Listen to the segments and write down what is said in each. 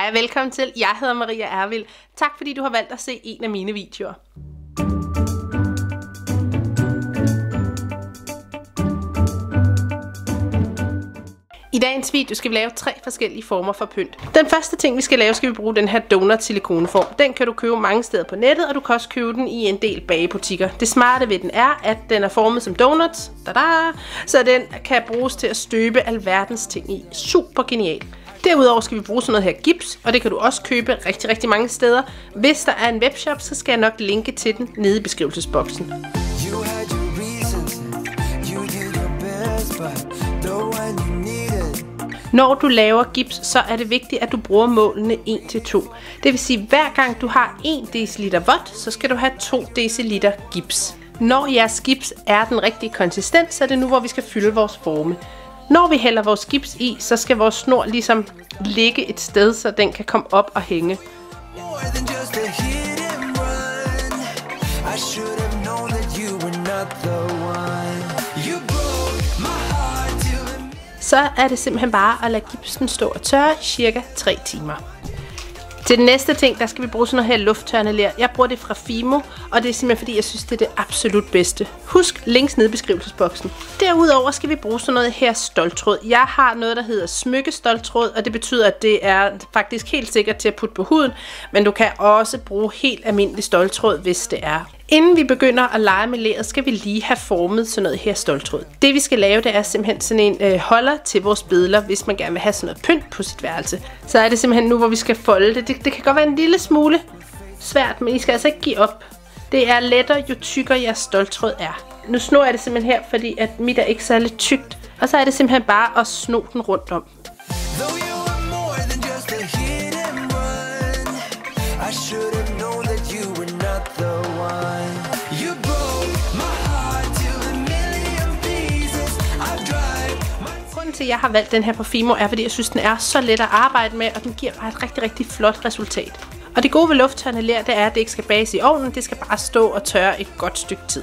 Hej og velkommen til. Jeg hedder Maria Ervild. Tak fordi du har valgt at se en af mine videoer. I dagens video skal vi lave 3 forskellige former for pynt. Den første ting vi skal lave, skal vi bruge den her donut silikoneform. Den kan du købe mange steder på nettet, og du kan også købe den i en del bagebutikker. Det smarte ved den er, at den er formet som donuts, så den kan bruges til at støbe alverdens ting i. Super genial. Derudover skal vi bruge sådan noget her gips, og det kan du også købe rigtig mange steder. Hvis der er en webshop, så skal jeg nok linke til den nede i beskrivelsesboksen. Når du laver gips, så er det vigtigt, at du bruger målene 1-2. Det vil sige, at hver gang du har 1 dl vådt, så skal du have 2 dl gips. Når jeres gips er den rigtige konsistens, så er det nu, hvor vi skal fylde vores forme. Når vi hælder vores gips i, så skal vores snor ligesom ligge et sted, så den kan komme op og hænge. Så er det simpelthen bare at lade gipsen stå og tørre i cirka 3 timer. Til den næste ting, der skal vi bruge sådan noget her lufttørrende ler. Jeg bruger det fra Fimo, og det er simpelthen fordi, jeg synes, det er det absolut bedste. Husk links nede i beskrivelsesboksen. Derudover skal vi bruge sådan noget her ståltråd. Jeg har noget, der hedder smykkeståltråd, og det betyder, at det er faktisk helt sikkert til at putte på huden, men du kan også bruge helt almindelig ståltråd, hvis det er. Inden vi begynder at lege med leret, skal vi lige have formet sådan noget her ståltråd. Det vi skal lave, det er simpelthen sådan en holder til vores billeder, hvis man gerne vil have sådan noget pynt på sit værelse. Så er det simpelthen nu, hvor vi skal folde det. Det kan godt være en lille smule svært, men I skal altså ikke give op. Det er lettere, jo tykkere jeres ståltråd er. Nu snor jeg det simpelthen her, fordi at mit er ikke særlig tykt. Og så er det simpelthen bare at sno den rundt om. Grunden til, at jeg har valgt den her på Fimo, er, fordi jeg synes, den er så let at arbejde med, og den giver bare et rigtig flot resultat. Og det gode ved lufttørrende ler, det er, at det ikke skal bages i ovnen, det skal bare stå og tørre et godt stykke tid.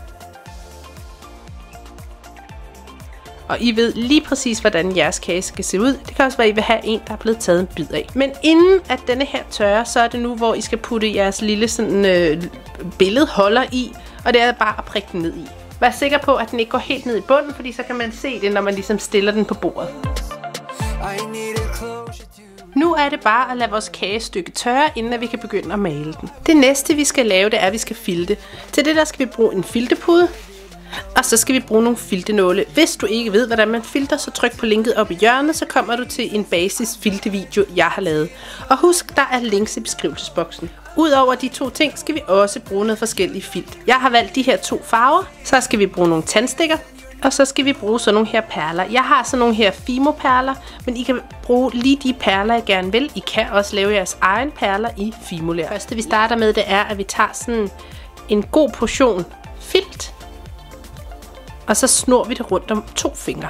Og I ved lige præcis, hvordan jeres kage skal se ud. Det kan også være, at I vil have en, der er blevet taget en bid af. Men inden at denne her tørrer, så er det nu, hvor I skal putte jeres lille sådan, billedholder i. Og det er bare at prikke den ned i. Vær sikker på, at den ikke går helt ned i bunden, fordi så kan man se det, når man ligesom stiller den på bordet. Nu er det bare at lade vores kagestykke tørre, inden vi kan begynde at male den. Det næste, vi skal lave, det er, at vi skal filte. Til det der skal vi bruge en filtepude. Og så skal vi bruge nogle filtenåle. Hvis du ikke ved, hvordan man filter, så tryk på linket oppe i hjørnet, så kommer du til en basis filtevideo, jeg har lavet. Og husk, der er links i beskrivelsesboksen. Udover de 2 ting, skal vi også bruge noget forskellige filt. Jeg har valgt de her 2 farver. Så skal vi bruge nogle tandstikker, og så skal vi bruge sådan nogle her perler. Jeg har sådan nogle her Fimo-perler, men I kan bruge lige de perler, jeg gerne vil. I kan også lave jeres egen perler i Fimo-ler. Det første, vi starter med, det er, at vi tager sådan en god portion filt, og så snor vi det rundt om 2 fingre.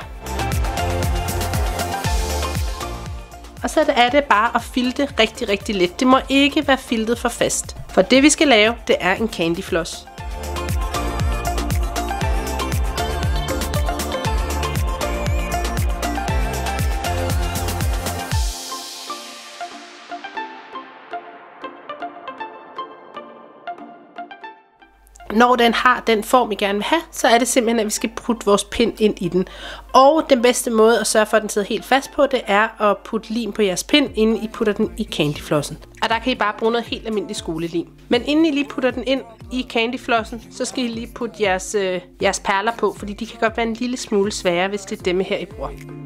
Og så er det bare at filte rigtig let. Det må ikke være filtet for fast. For det vi skal lave, det er en candyfloss. Når den har den form, I gerne vil have, så er det simpelthen, at vi skal putte vores pind ind i den. Og den bedste måde at sørge for, at den sidder helt fast på, det er at putte lim på jeres pind, inden I putter den i candyflossen. Og der kan I bare bruge noget helt almindelig skolelim. Men inden I lige putter den ind i candyflossen, så skal I lige putte jeres perler på, fordi de kan godt være en lille smule svære, hvis det er dem her, I bruger.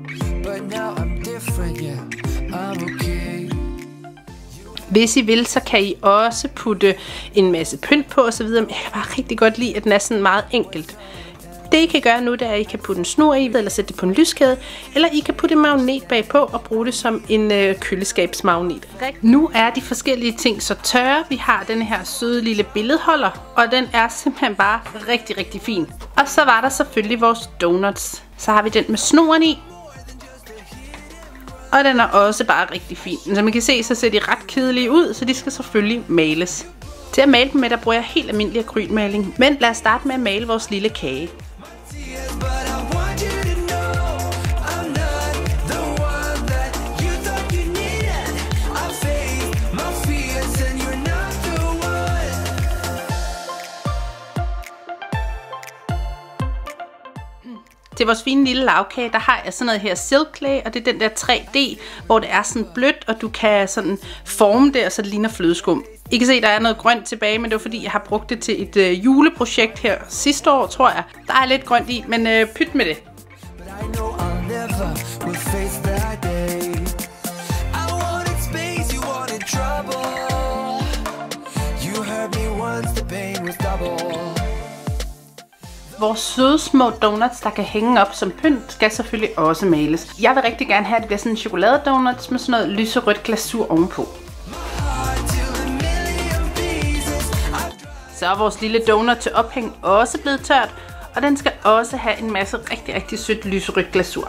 Hvis I vil, så kan I også putte en masse pynt på osv. Men jeg kan bare rigtig godt lide, at den er sådan meget enkelt. Det I kan gøre nu, det er, at I kan putte en snor i, eller sætte det på en lyskæde, eller I kan putte en magnet bagpå og bruge det som en køleskabsmagnet. Nu er de forskellige ting så tørre. Vi har den her søde lille billedholder, og den er simpelthen bare rigtig fin. Og så var der selvfølgelig vores donuts. Så har vi den med snoren i. Og den er også bare rigtig fin. Som man kan se, så ser de ret kedelige ud, så de skal selvfølgelig males. Til at male dem med, der bruger jeg helt almindelig akrylmaling. Men lad os starte med at male vores lille kage. Til vores fine lille lavkage, der har jeg sådan noget her silk clay, og det er den der 3D, hvor det er sådan blødt, og du kan sådan forme det, og så det ligner flødeskum. I kan se, der er noget grønt tilbage, men det var fordi, jeg har brugt det til et juleprojekt her sidste år, tror jeg. Der er lidt grønt i, men pyt med det. Vores søde små donuts, der kan hænge op som pynt, skal selvfølgelig også males. Jeg vil rigtig gerne have, at det bliver sådan en chokoladedonuts med sådan noget lyserødt glasur ovenpå. Så er vores lille donut til ophæng også blevet tørt, og den skal også have en masse rigtig sødt lyserødt glasur.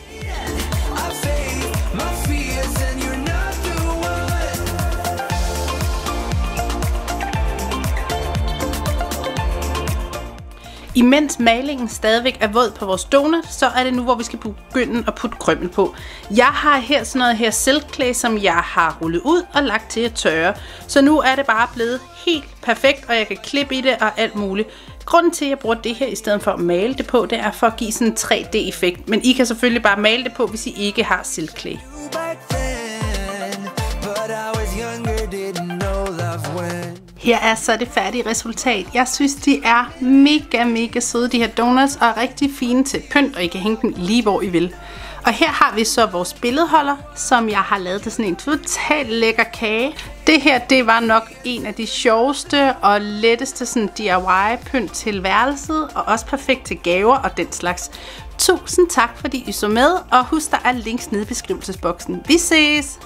Imens malingen stadigvæk er våd på vores donut, så er det nu, hvor vi skal begynde at putte krymmel på. Jeg har her sådan noget her silk clay, som jeg har rullet ud og lagt til at tørre. Så nu er det bare blevet helt perfekt, og jeg kan klippe i det og alt muligt. Grunden til, at jeg bruger det her i stedet for at male det på, det er for at give sådan en 3D-effekt. Men I kan selvfølgelig bare male det på, hvis I ikke har silk clay. Her er så det færdige resultat. Jeg synes, de er mega søde, de her donuts, og er rigtig fine til pynt, og I kan hænge dem lige hvor I vil. Og her har vi så vores billedholder, som jeg har lavet til sådan en totalt lækker kage. Det her, det var nok en af de sjoveste og letteste sådan DIY-pynt til værelset, og også perfekt til gaver og den slags. Tusind tak, fordi I så med, og husk, der er links nede i beskrivelsesboksen. Vi ses!